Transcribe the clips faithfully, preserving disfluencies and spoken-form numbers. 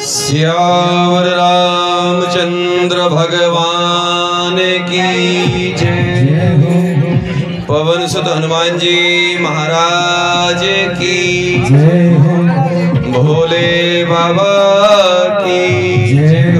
सियावर रामचंद्र भगवान की जय। पवन सुत हनुमान जी महाराज की जय। भोले बाबा की जय।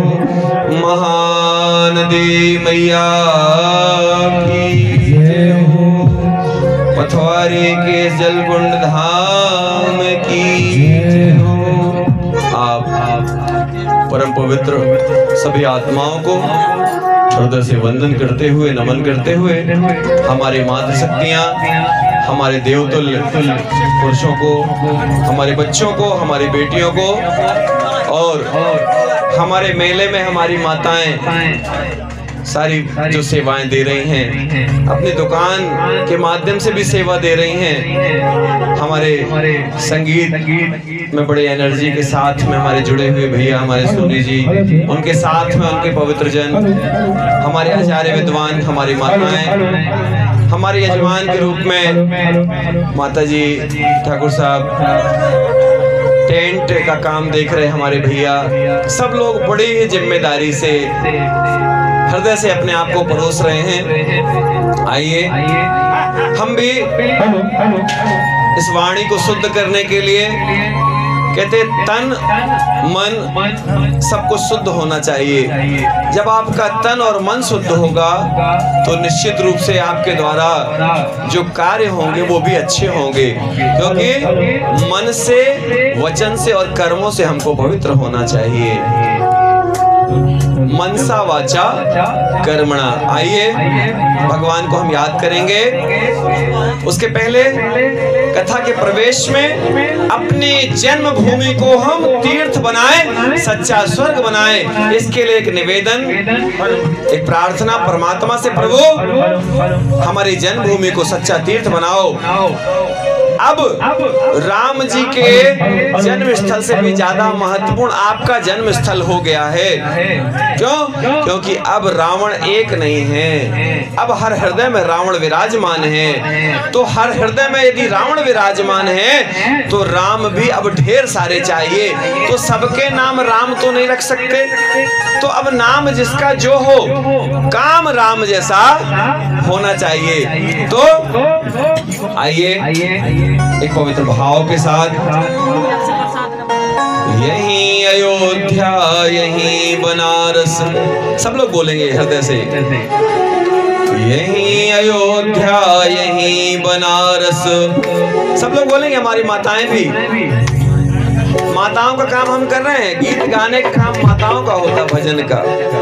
महानदी मैया की जय। पथवारी के जलकुंड धाम की जय। आप परम पवित्र सभी आत्माओं को हृदय से वंदन करते हुए, नमन करते हुए, हमारी मातृ शक्तियाँ, हमारे देवतुल्य पुरुषों को, हमारे बच्चों को, हमारी बेटियों को और हमारे मेले में हमारी माताएं सारी जो सेवाएं दे रही हैं, अपनी दुकान के माध्यम से भी सेवा दे रही हैं। हमारे संगीत में बड़े एनर्जी के साथ में हमारे जुड़े हुए भैया, हमारे सोनी जी, उनके साथ में उनके पवित्र जन, हमारे आचार्य विद्वान, हमारी माताएं, हमारे यजमान के रूप में माता जी, ठाकुर साहब, टेंट का काम देख रहे हमारे भैया, सब लोग बड़ी ही जिम्मेदारी से हृदय से अपने आप को परोस रहे हैं। आइए हम भी इस वाणी को शुद्ध करने के लिए, कहते तन मन सब कुछ शुद्ध होना चाहिए। जब आपका तन और मन शुद्ध होगा तो निश्चित रूप से आपके द्वारा जो कार्य होंगे वो भी अच्छे होंगे, क्योंकि मन से, वचन से और कर्मों से हमको पवित्र होना चाहिए। मनसा वाचा कर्मणा। आइए भगवान को हम याद करेंगे। उसके पहले कथा के प्रवेश में अपनी जन्मभूमि को हम तीर्थ बनाएं, सच्चा स्वर्ग बनाएं। इसके लिए एक निवेदन, एक प्रार्थना परमात्मा से, प्रभु हमारी जन्मभूमि को सच्चा तीर्थ बनाओ। अब राम जी के जन्म स्थल से भी ज्यादा महत्वपूर्ण आपका जन्म स्थल हो गया है। क्यों? क्योंकि अब रावण एक नहीं है, अब हर हृदय में रावण विराजमान है। तो हर हृदय में यदि रावण विराजमान है तो राम भी अब ढेर सारे चाहिए। तो सबके नाम राम तो नहीं रख सकते, तो अब नाम जिसका जो हो, काम राम जैसा होना चाहिए। तो आइए एक पवित्र भाव के साथ, यहीं अयोध्या यहीं बनारस, सब लोग बोलेंगे हृदय से, यहीं अयोध्या यहीं बनारस, सब लोग बोलेंगे। हमारी माताएं भी, माताओं का काम हम कर रहे हैं, गीत गाने का काम माताओं का होता, भजन का।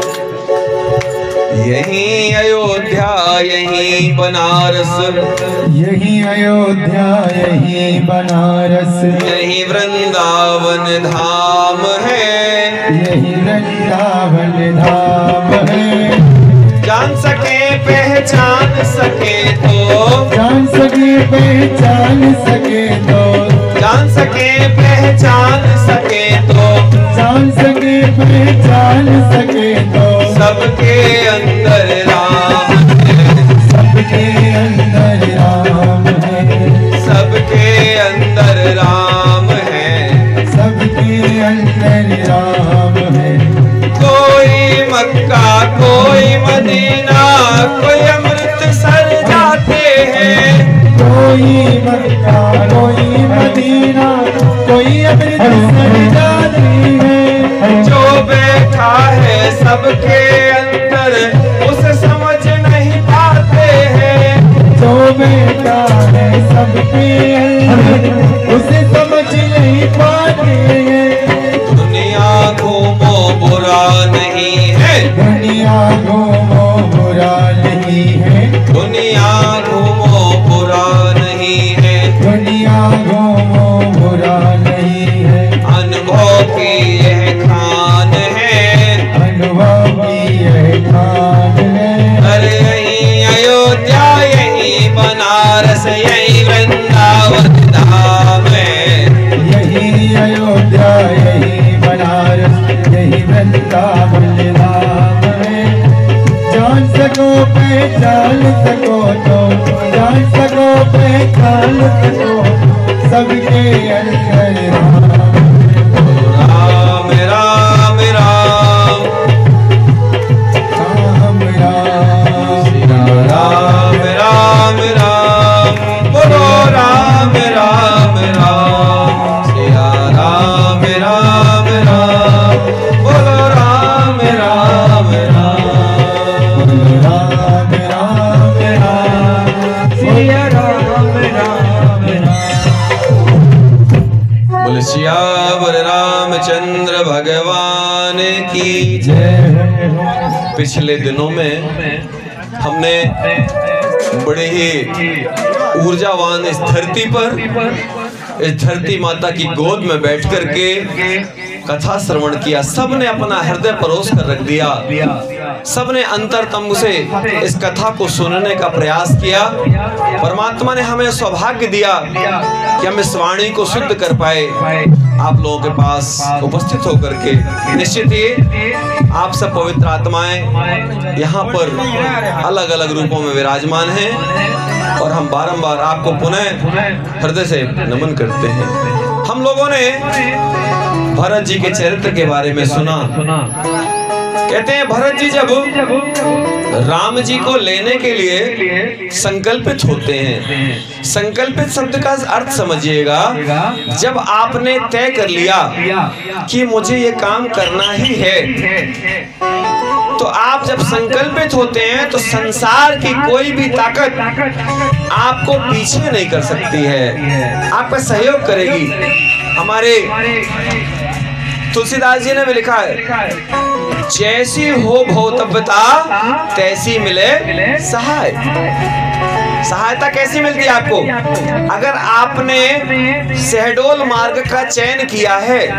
यहीं अयोध्या यहीं बनारस, यहीं अयोध्या यहीं बनारस, यहीं वृंदावन धाम है, यहीं वृंदावन धाम है। जान सके पहचान सके तो, जान सके पहचान सके तो, जान सके पहचान सके तो, जान सके पहचान सके तो, सबके अंदर राम है, सबके अंदर राम है, सबके अंदर राम है, सबके अंदर राम है। कोई मक्का कोई मदीना, कोई अमृतसर जाते हैं, कोई मक्का कोई मदीना, कोई अमृतसर जाते हैं। जो बैठा है सबके अंदर उसे समझ नहीं पाते हैं, जो बैठा है सबके अंदर उसे समझ नहीं पाते हैं। दुनिया घूमो बुरा नहीं है, दुनिया घूमो बुरा नहीं है, दुनिया घूमो बुरा नहीं है, दुनिया घूमो बुरा नहीं है। अनुभव की यह खान है, अनुभव की यह खान है। अरे यहीं अयोध्या यहीं बनारस यहीं वृंदावन धाम है, यहीं अयोध्या यहीं बनारस यहीं वृंदावन धाम है। जान सको पहचान सको तो, जान सको पहचान सको, सबके अंदर राम राम सियावर रामचंद्र भगवान की जय। पिछले दिनों में हमने बड़े ही ऊर्जावान इस धरती पर, इस धरती माता की गोद में बैठ करके कथा श्रवण किया। सबने अपना हृदय परोस कर रख दिया, सबने अंतरतम से इस कथा को सुनने का प्रयास किया। परमात्मा ने हमें सौभाग्य दिया कि हम इस वाणी को शुद्ध कर पाए आप लोगों के पास उपस्थित होकर के। निश्चित ही आप सब पवित्र आत्माएं यहाँ पर अलग अलग रूपों में विराजमान हैं और हम बारंबार आपको पुनः हृदय से नमन करते हैं। हम लोगों ने भरत जी के चरित्र के बारे में सुना। कहते हैं भरत जी जब राम जी को लेने के लिए संकल्पित होते हैं, संकल्पित शब्द का अर्थ समझिएगा, जब आपने तय कर लिया कि मुझे ये काम करना ही है, तो आप जब संकल्पित होते हैं तो संसार की कोई भी ताकत आपको पीछे नहीं कर सकती है, आपका सहयोग करेगी। हमारे तुलसीदास जी ने भी लिखा है, जैसी हो भोतव्यता तैसी मिले सहाय। सहायता कैसी मिलती है आपको? अगर आपने शहडोल मार्ग का चयन किया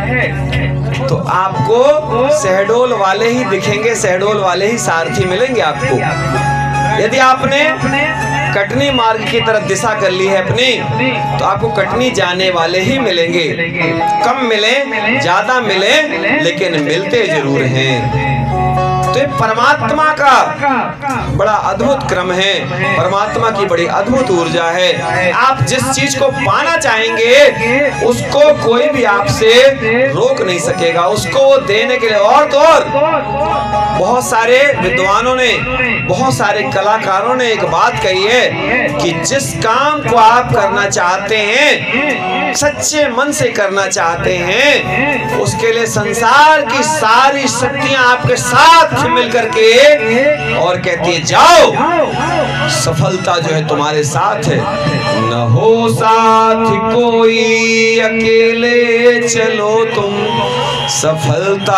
है तो आपको शहडोल वाले ही दिखेंगे, शहडोल वाले ही सारथी मिलेंगे आपको। यदि आपने कटनी मार्ग की तरफ दिशा कर ली है अपनी, तो आपको कटनी जाने वाले ही मिलेंगे। कम मिले ज्यादा मिले, लेकिन मिलते जरूर हैं। तो ये परमात्मा का बड़ा अद्भुत क्रम है, परमात्मा की बड़ी अद्भुत ऊर्जा है। आप जिस चीज को पाना चाहेंगे उसको कोई भी आपसे रोक नहीं सकेगा, उसको वो देने के लिए। और तो और बहुत सारे विद्वानों ने, बहुत सारे कलाकारों ने एक बात कही है कि जिस काम को आप करना चाहते हैं, सच्चे मन से करना चाहते हैं, उसके लिए संसार की सारी शक्तियां आपके साथ मिलकर के और कहती है जाओ, सफलता जो है तुम्हारे साथ है। न हो साथ कोई अकेले चलो तुम, सफलता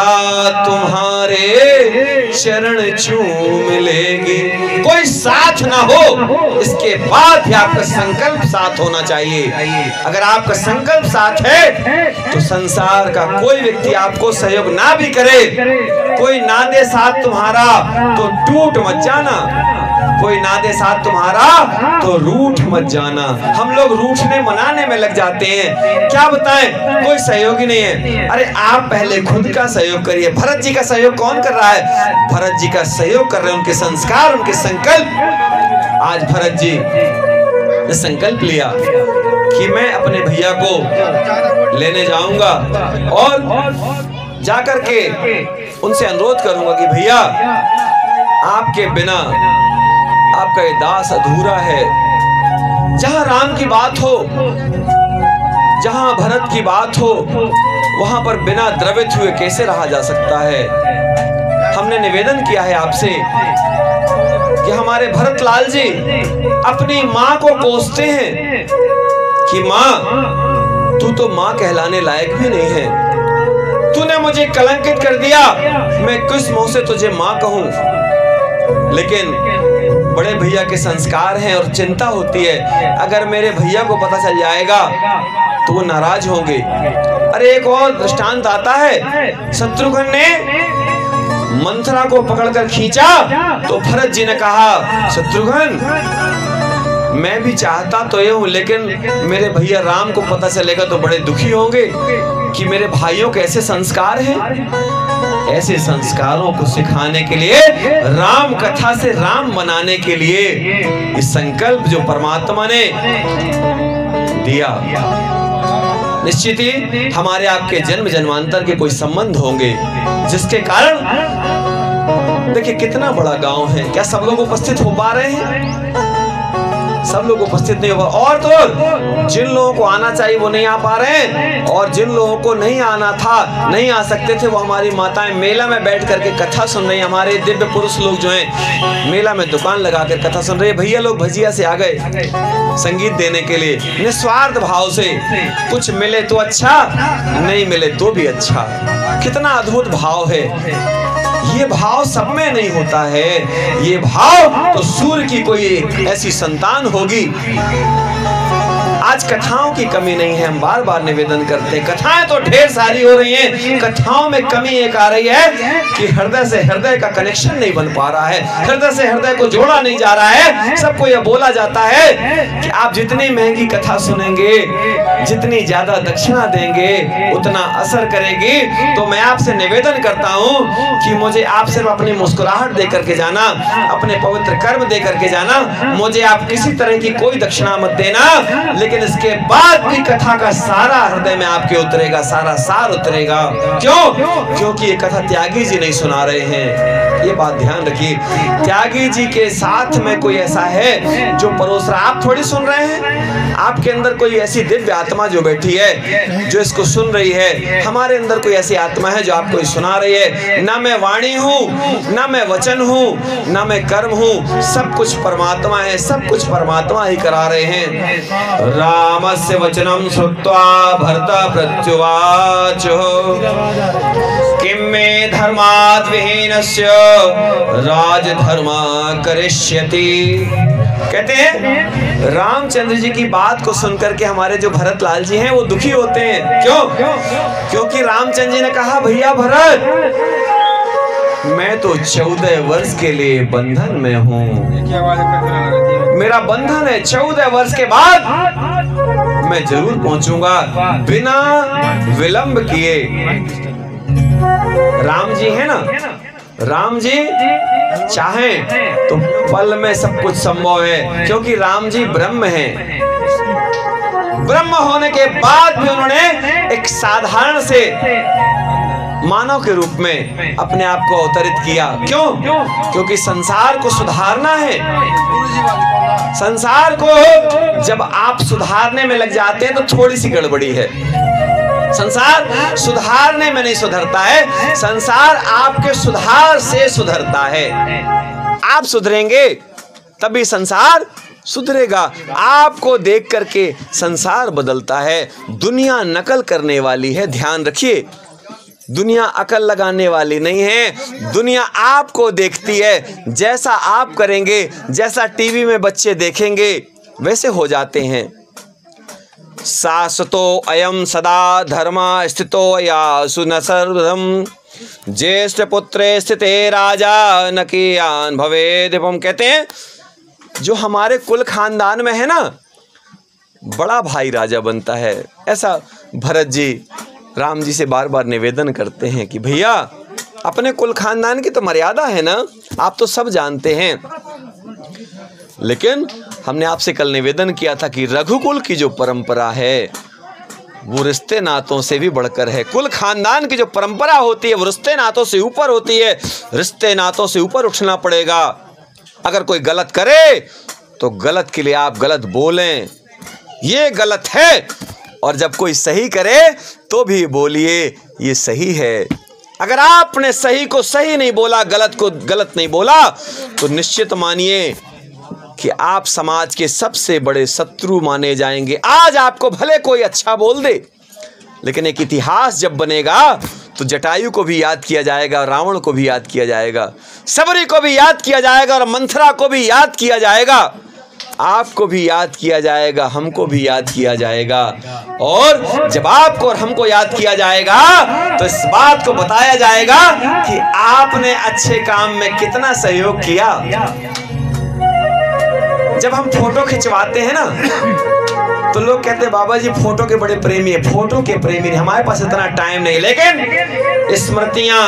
तुम्हारे चरण छूम लेगी। कोई साथ ना हो, इसके बाद भी आपका संकल्प साथ होना चाहिए। अगर आपका संकल्प साथ है तो संसार का कोई व्यक्ति आपको सहयोग ना भी करे, कोई ना दे साथ तुम्हारा तो टूट मत जाना, कोई ना दे साथ तुम्हारा तो रूठ मत जाना। हम लोग रूठने मनाने में लग जाते हैं, क्या बताएं, कोई सहयोगी नहीं है। अरे आप पहले खुद का सहयोग करिए। भरत जी का सहयोग कौन कर रहा है? भरत जी का सहयोग कर रहे हैं उनके संस्कार, उनके संकल्प। आज भरत जी ने संकल्प लिया कि मैं अपने भैया को लेने जाऊंगा और जाकर के उनसे अनुरोध करूंगा कि भैया आपके बिना आपका ये दास अधूरा है। जहां राम की बात हो, जहां भरत की बात हो, वहां पर बिना द्रवित हुए कैसे रहा जा सकता है। हमने निवेदन किया है आपसे कि हमारे भरत लाल जी अपनी माँ को कोसते हैं कि माँ तू तो माँ कहलाने लायक भी नहीं है, तूने मुझे कलंकित कर दिया, मैं किस मुंह से तुझे माँ कहूं। लेकिन बड़े भैया के संस्कार हैं और चिंता होती है, अगर मेरे भैया को पता चल जाएगा तो वो नाराज होंगे। अरे एक और दृष्टांत आता है, शत्रुघ्न ने मंथरा को पकड़कर खींचा तो भरत जी ने कहा, शत्रुघ्न मैं भी चाहता तो ये हूं, लेकिन मेरे भैया राम को पता चलेगा तो बड़े दुखी होंगे कि मेरे भाइयों के ऐसे संस्कार हैं। ऐसे संस्कारों को सिखाने के लिए, राम कथा से राम बनाने के लिए इस संकल्प जो परमात्मा ने दिया, निश्चित ही हमारे आपके जन्म जन्मांतर के कोई संबंध होंगे, जिसके कारण देखिए कितना बड़ा गांव है। क्या सब लोग उपस्थित हो पा रहे हैं? सब लोग उपस्थित नहीं हो पा, और तो जिन लोगों को आना चाहिए वो नहीं आ पा रहे हैं, और जिन लोगों को नहीं आना था, नहीं आ सकते थे, वो हमारी माताएं मेला में बैठ करके कथा सुन रही हैं। हमारे दिव्य पुरुष लोग जो हैं मेला में दुकान लगाकर कथा सुन रहे हैं। भैया लोग भजिया से आ गए संगीत देने के लिए, निस्वार्थ भाव से। कुछ मिले तो अच्छा, नहीं मिले तो भी अच्छा। कितना अद्भुत भाव है। ये भाव सब में नहीं होता है। ये भाव तो सूर्य की कोई ऐसी संतान होगी। आज कथाओं की कमी नहीं है, हम बार बार निवेदन करते हैं। कथाएं तो ढेर सारी हो रही हैं, कथाओं में कमी एक आ रही है कि हृदय से हृदय का कनेक्शन नहीं बन पा रहा है, हृदय से हृदय को जोड़ा नहीं जा रहा है। सबको यह बोला जाता है कि आप जितनी महंगी कथा सुनेंगे, जितनी ज्यादा दक्षिणा देंगे, उतना असर करेगी। तो मैं आपसे निवेदन करता हूं कि मुझे आप सिर्फ अपनी मुस्कुराहट दे करके जाना, अपने पवित्र कर्म दे करके जाना। मुझे आप किसी तरह की कोई दक्षिणा मत देना, लेकिन इसके बाद भी कथा का सारा हृदय में आपके उतरेगा, सारा सार उतरेगा। क्यों? क्योंकि ये कथा त्यागी जी नहीं सुना रहे हैं। ये बात ध्यान रखिए, त्यागी जी के साथ में कोई ऐसा है जो परोस रहा। आप थोड़ी सुन रहे हैं, आपके अंदर कोई ऐसी दिव्य आत्मा जो बैठी है, जो इसको सुन रही है। हमारे अंदर कोई ऐसी आत्मा है जो आपको सुना रही है। ना मैं वाणी हूँ, ना मैं वचन हूँ, ना मैं कर्म हूँ, सब कुछ परमात्मा है, सब कुछ परमात्मा ही करा रहे हैं। रामस्य वचनम श्रुत्वा भरत प्रत्युवाच किम मे धर्मात् विहीनस्य राजधर्मा करिष्यति। कहते हैं रामचंद्र जी की बात को सुनकर के हमारे जो भरत लाल जी हैं वो दुखी होते हैं। क्यों? क्योंकि रामचंद्र जी ने कहा, भैया भरत, मैं तो चौदह वर्ष के लिए बंधन में हूँ, मेरा बंधन है। चौदह वर्ष के बाद मैं जरूर पहुंचूंगा बिना विलंब किए। राम जी है ना, राम जी चाहें तो पल में सब कुछ संभव है, क्योंकि राम जी ब्रह्म हैं। ब्रह्म होने के बाद भी उन्होंने एक साधारण से मानव के रूप में अपने आप को अवतरित किया। क्यों? क्योंकि संसार को सुधारना है। संसार को जब आप सुधारने में लग जाते हैं तो थोड़ी सी गड़बड़ी है। संसार सुधारने में नहीं सुधरता है, संसार आपके सुधार से सुधरता है। आप सुधरेंगे तभी संसार सुधरेगा। आपको देख करके संसार बदलता है। दुनिया नकल करने वाली है, ध्यान रखिए। दुनिया अकल लगाने वाली नहीं है, दुनिया आपको देखती है। जैसा आप करेंगे, जैसा टीवी में बच्चे देखेंगे, वैसे हो जाते हैं। शाश्वतो अयम सदा धर्म स्थितो या सुन सर्वधम ज्येष्ठ पुत्रे स्थिते राजा न कियान भवे दीपम। कहते हैं जो हमारे कुल खानदान में है ना, बड़ा भाई राजा बनता है। ऐसा भरत जी राम जी से बार बार निवेदन करते हैं कि भैया अपने कुल खानदान की तो मर्यादा है ना, आप तो सब जानते हैं। लेकिन हमने आपसे कल निवेदन किया था कि रघुकुल की जो परंपरा है वो रिश्ते नातों से भी बढ़कर है। कुल खानदान की जो परंपरा होती है वो रिश्ते नातों से ऊपर होती है। रिश्ते नातों से ऊपर उठना पड़ेगा। अगर कोई गलत करे तो गलत के लिए आप गलत बोलें, ये गलत है, और जब कोई सही करे तो भी बोलिए ये सही है। अगर आपने सही को सही नहीं बोला, गलत को गलत नहीं बोला, तो निश्चित मानिए कि आप समाज के सबसे बड़े शत्रु माने जाएंगे। आज आपको भले कोई अच्छा बोल दे, लेकिन एक इतिहास जब बनेगा तो जटायु को भी याद किया जाएगा, रावण को भी याद किया जाएगा, सबरी को भी याद किया जाएगा, और मंथरा को भी याद किया जाएगा। आपको भी याद किया जाएगा, हमको भी याद किया जाएगा। और जब आपको और हमको याद किया जाएगा तो इस बात को बताया जाएगा कि आपने अच्छे काम में कितना सहयोग किया। जब हम फोटो खिंचवाते हैं ना तो लोग कहते हैं बाबा जी फोटो के बड़े प्रेमी है। फोटो के प्रेमी नहीं, हमारे पास इतना टाइम नहीं, लेकिन स्मृतियां,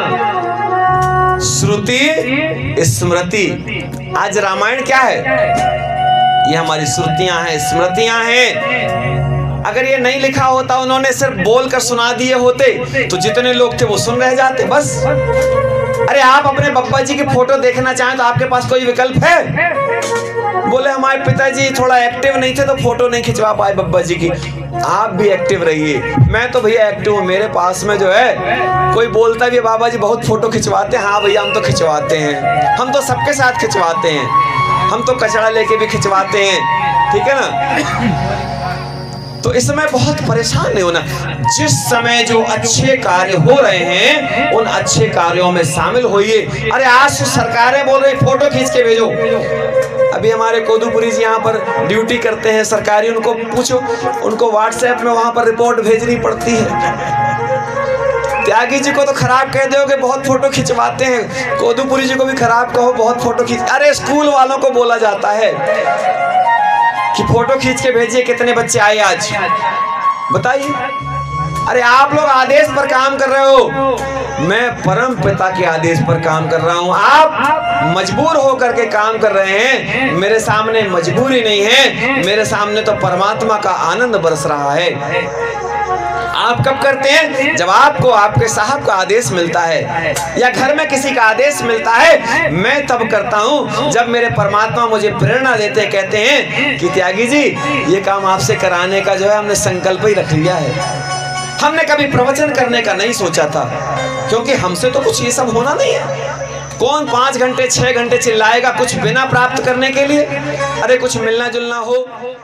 श्रुति स्मृति। आज रामायण क्या है? ये हमारी श्रुतियां हैं, स्मृतियां हैं। अगर ये नहीं लिखा होता, उन्होंने सिर्फ बोल कर सुना दिए होते, तो जितने लोग थे वो सुन रह जाते बस। अरे आप अपने बप्पा जी की फोटो देखना चाहें तो आपके पास कोई विकल्प है? बोले हमारे पिताजी थोड़ा एक्टिव नहीं थे तो फोटो नहीं खिंचवा पाए बब्बा जी की। आप भी एक्टिव रहिए। मैं तो भैया एक्टिव हूँ। मेरे पास में जो है कोई बोलता भी है बाबा जी बहुत फोटो खिंचवाते हैं, हाँ भैया हम तो खिंचवाते हैं, हम तो सबके साथ खिंचवाते हैं, हम तो कचरा लेके भी खिंचवाते हैं, ठीक है ना। तो इस समय बहुत परेशान नहीं होना। जिस समय जो अच्छे कार्य हो रहे हैं उन अच्छे कार्यों में शामिल होइए। अरे आज तो सरकारें बोल रही फोटो खींच के भेजो। अभी हमारे कोदूपुरी जी यहाँ पर ड्यूटी करते हैं सरकारी, उनको पूछो, उनको व्हाट्सएप में वहां पर रिपोर्ट भेजनी पड़ती है। त्यागी जी को तो खराब कह दोगे बहुत फोटो खिंचवाते हैं, कोदूपुरी जी को भी खराब कहो बहुत फोटो खींच। अरे स्कूल वालों को बोला जाता है कि फोटो खींच के भेजिए कितने बच्चे आए आज, बताइए। अरे आप लोग आदेश पर काम कर रहे हो, मैं परम पिता के आदेश पर काम कर रहा हूं। आप मजबूर होकर के काम कर रहे हैं, मेरे सामने मजबूरी नहीं है, मेरे सामने तो परमात्मा का आनंद बरस रहा है। आप कब करते हैं? जब आपको आपके साहब का आदेश मिलता है या घर में किसी का आदेश मिलता है। मैं तब करता हूं जब मेरे परमात्मा मुझे प्रेरणा देते हैं, कहते हैं कि त्यागी जी ये काम आपसे कराने का जो है हमने संकल्प ही रख लिया है। हमने कभी प्रवचन करने का नहीं सोचा था, क्योंकि हमसे तो कुछ ये सब होना नहीं है। कौन पांच घंटे छह घंटे चिल्लाएगा कुछ बिना प्राप्त करने के लिए? अरे कुछ मिलना जुलना हो